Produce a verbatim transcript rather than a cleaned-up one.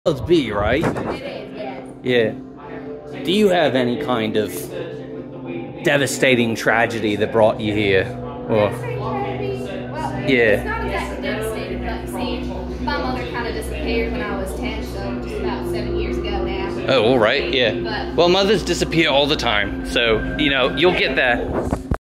It's B, right? It is, yes. Yeah. Do you have any kind of devastating tragedy that brought you here? Or Devastating tragedy? Well, yeah. it's not exactly devastating, but see, my mother kind of disappeared when I was ten, so just about seven years ago now. Oh, all right, yeah. But, well, mothers disappear all the time, so, you know, you'll get there.